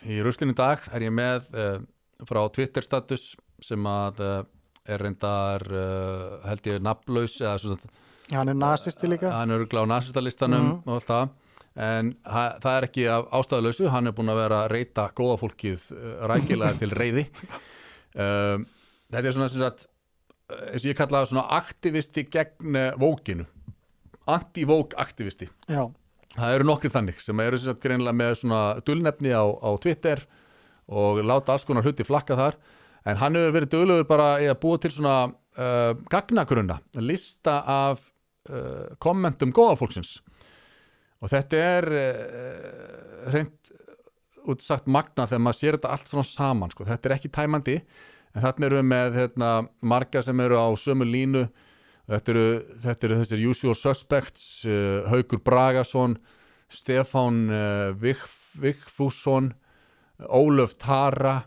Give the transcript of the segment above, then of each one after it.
í ruslinu í dag ég með frá Twitter status sem að reyndar held ég nafnlaus eða svona Hann nasisti líka. Hann örugglega á nasistalistanum og allt það en það ekki af ástæðulausu, hann búinn að vera að reyta góða fólkið rækilega til reiði. Þetta svona sem sagt eins og ég kalla það svona aktivisti gegn vókinu. Anti-vók aktivisti. Já. Það eru nokkrir þannig sem eru sem sagt greinilega með svona dulnefni á Twitter og láta alls konar hluti flakka þar en hann hefur verið duglegur bara í að búa til svona gagnagrunna, lista af kommentum góða fólksins og þetta hreint út sagt magna þegar maður sér þetta allt svona saman sko. Þetta ekki tæmandi en þarna erum við með marga sem eru á sömu línu. Þetta eru þessir usual suspects, Haukur Bragason, Stefán Vigfússon, Ólöf Tara,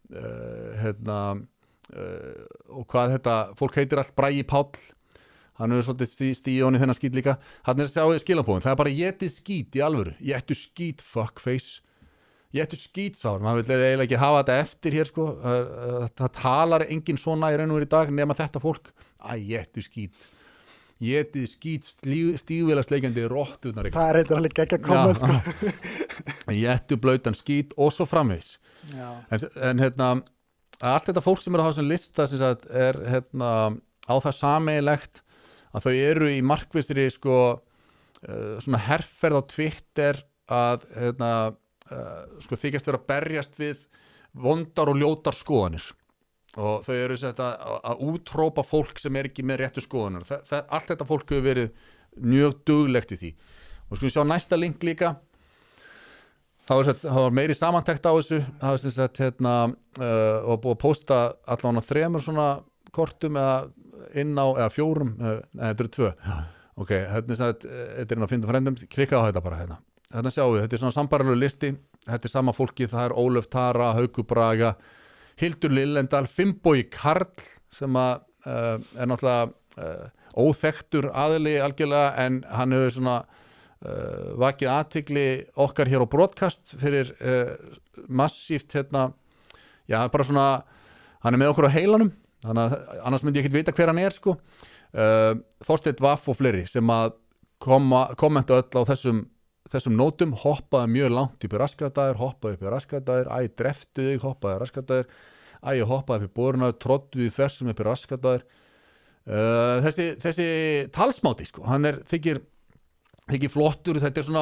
og hvað þetta, fólk heitir allt Bragi Páll, hann svolítið stíðón í þennan skít líka. Hann sjáðu skilabóðin, það bara étið skít í alvöru, éttu skít fuckface, éttu skítsár, maður vil eiginlega ekki hafa þetta eftir hér sko, það talar enginn svona í raun og veru í dag nema þetta fólk, éttu skít. Étið skít stígvélasleikjandi rotturnar Það reyndar alveg ekki að koma sko. Éttu blautan skít og svo framvegis en allt þetta fólk sem á þessum lista sem sagt, á það sameiginlegt að þau eru í markvissri sko, svona herferð á Twitter að sko, þykjast vera að berjast við vondar og ljótar skoðanir og þau eru að útrópa fólk sem ekki með réttu skoðunar. Allt þetta fólk hefur verið mjög duglegt í því. Og skulum sjá næsta link líka. Það var meiri samantekt á þessu. Það var sem sagt og búið að posta allan á 3 svona kortum eða 4, þetta eru 2. Ok, þetta að finna frendum, klikka á þetta bara Þetta sjáum við, þetta svona sambærilegur listi. Þetta sama fólki, það Ólöf Tara, Haukur Braga, Hildur Lillendal, Finnbogi Karl sem náttúrulega óþekktur aðili algjörlega en hann hefur svona vakið athygli okkar hér á broadcast fyrir massíft já bara svona hann með okkur á heilanum þannig að annars myndi ég ekki vita hver hann sko. Þorsteinn Vaff og fleiri sem að kommenta öll á þessum nótum, hoppaði mjög langt upp í raskadagur, hoppaði upp í raskadagur, dreftu þig, hoppaði í raskadagur, hoppaði upp í borunar, troddu því þessum upp í raskadagur. Þessi talsmáti, sko, hann þykir flottur,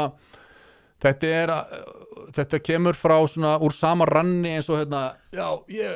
þetta kemur frá svona úr sama ranni eins og já,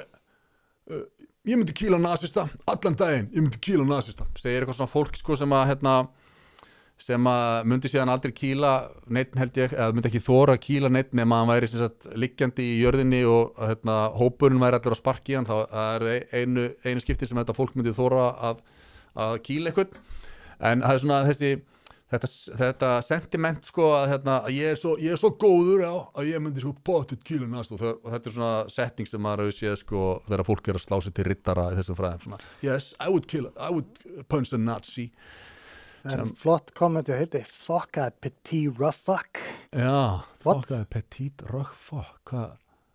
ég myndi kýla nasista, allan daginn, ég myndi kýla nasista, segir eitthvað svona fólk, sko, sem að myndi síðan aldrei kýla neitt held ég, eða myndi ekki þora að kýla neitt nema hann væri sem sagt liggjandi í jörðinni og hópurinn væri allir að sparki hann, það einu skipti sem þetta fólk myndi þora að kýla eitthvað, en það svona þetta sentiment sko að ég svo góður að ég myndi sko potið kýla næst og þetta svona setting sem maður hefur séð sko þegar fólk að slá sig til riddara í þessum fræðum svona, yes, I would punch a Nazi. Flott komment ég heiti fuck a petit rough fuck. Já, fuck a petit rough fuck. Hvað?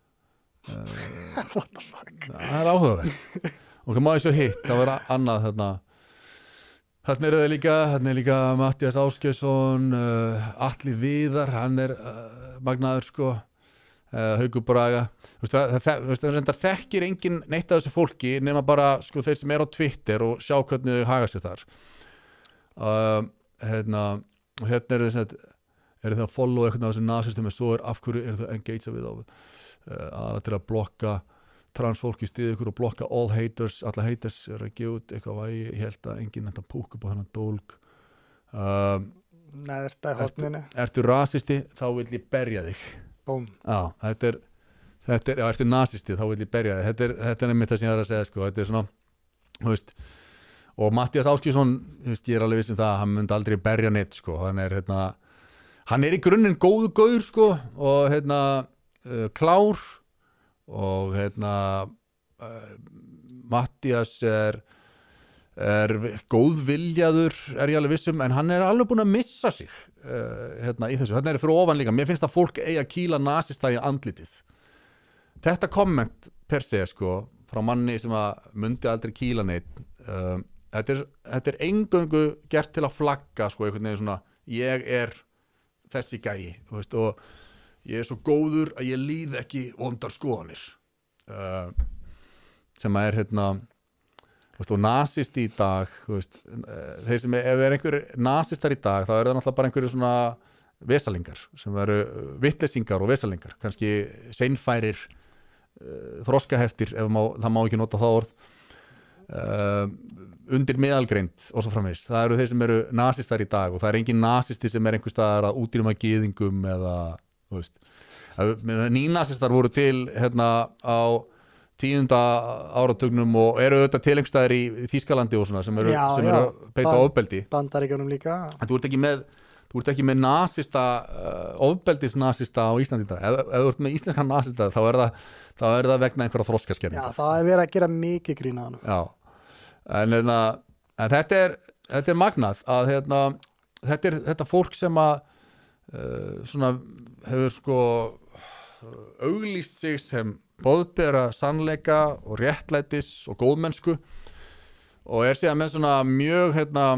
What the fuck? Það áhugaverð. Og má ég svo hitt, það var annað þarna er líka Matthías Ásgeirsson, Atli Viðar, hann magnaður sko, Haukur Braga. Það reyndar þekkir engin neitt af þessu fólki nema bara sko þeir sem á Twitter og sjá hvernig þau haga sér þar. Og hérna eru þau að follow eitthvað af þessu nasistum en svo af hverju eru þau að engagea við aðra til að blokka transfólk í stiði ykkur og blokka alla haters að gefa út eitthvað að ég held að enginn þetta púk upp á þennan dólg neðsta horninu ertu rasisti þá vil ég berja þig búm ertu nasisti þá vil ég berja þig þetta einmitt það sem ég að segja sko þetta svona þú veist og Matthías Ásgeirsson, ég alveg viss það að hann myndi aldrei berja neitt sko. Hann í grunninn góðu gaur sko, og klár og Matthías góðviljaður ég alveg viss en hann alveg búinn að missa sig í þessu, fyrir ofan líka mér finnst að fólk eigi að kýla nasista í andlitið þetta komment per se sko, frá manni sem að mundi aldrei kýla neitt þetta er eingöngu gert til að flagga sko, einhvern veginn svona, ég er þessi gæi, þú veist, og ég er svo góður að ég líð ekki vondar skoðanir sem að hérna og nasist í dag veist, þeir sem ef einhver nasistar í dag þá það náttúrulega bara einhverju svona vesalingar sem veru vitleysingar og vesalingar kannski seinfærir þroskaheftir ef það má ekki nota það orð undir meðalgreind og svo framvegis það eru þeir sem eru nasistar í dag og það engin nasisti sem einhvers staðar að útrýma gyðingum eða þú veist nýnasistar voru til hérna á 10. áratugnum og eru auðvitað til einhverstaðar í Þýskalandi og svona sem eru að beita ofbeldi Bandaríkjunum líka en þú ert ekki með nasista ofbeldisnasista á Íslandi í dag ef þú ert með íslenskan nasista þá er það vegna einhverja þroskaskerninga Já, það verið að gera mikið grín á hann Já, en þetta er magnað að þetta fólk sem að svona hefur sko auglýst sig sem boðbera sannleika og réttlætis og góðmennsku og síðan með svona mjög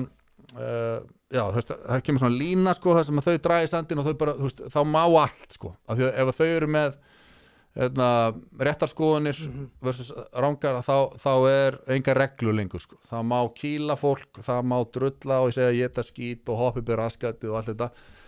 já, það kemur svona lína sko, það sem að þau draga í sandin og þau bara, þú veist, þá má allt sko, af því að ef þau eru með réttarskoðanir versus rangar, þá er enga reglu lengur sko, það má kýla fólk, það má drulla og segja éta skít og hoppa upp í raskati og allt þetta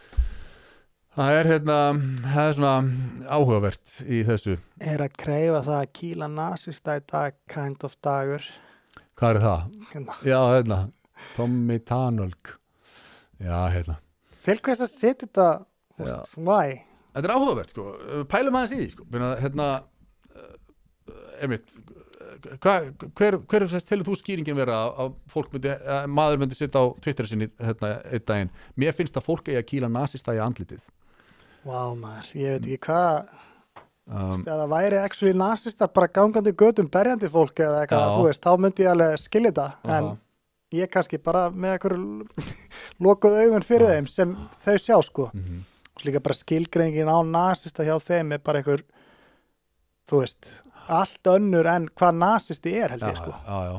það er svona áhugavert í þessu að kreifa það að kýla nasista í dag kind of dagur Hvað það? Já, Tommy Tanölk Já, Til hvers að setja þetta why? Þetta er áhugavert, sko, pælum aðeins í því sko. Einmitt hver telur þú skýringin vera að maður myndi setja á Twitter sinni einn daginn mér finnst að fólk eigi að kýla nasista í andlitið Vá maður, ég veit ekki hvað það væri actually nasistar bara gangandi götum berjandi fólk eða eitthvað, þú veist, þá myndi ég alveg skilja þetta en ég kannski bara með einhverju lokuð augun fyrir þeim sem þau sjá sko og líka bara skilgreiningin á nasista hjá þeim er bara einhver þú veist, allt önnur en hvað nasisti er held ég sko Já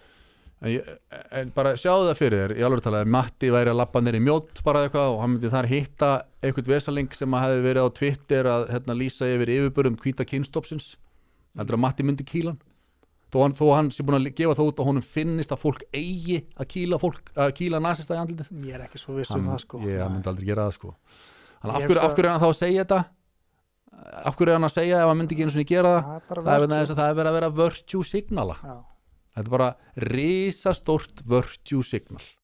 en bara sjáðu það fyrir þér í alveg talaði Matti væri að labba niður í Mjódd bara eitthvað og hann myndi þar hitta einhvern vesaling sem að hefði verið á Twitter að lýsa yfir yfirbörðum hvíta kynstofsins heldur að Matti myndi kýla hann þó hann sé búin að gefa það út og honum finnist að fólk eigi að kýla nasista í andlitið Ég er ekki svo viss það sko Hann myndi aldrei gera það sko af hverju er hann þá að segja þetta af hverju er hann að segja ef hann myndi ekki einu sinni gera það er verið að vera virtue signala Þetta er bara risastórt virtue signal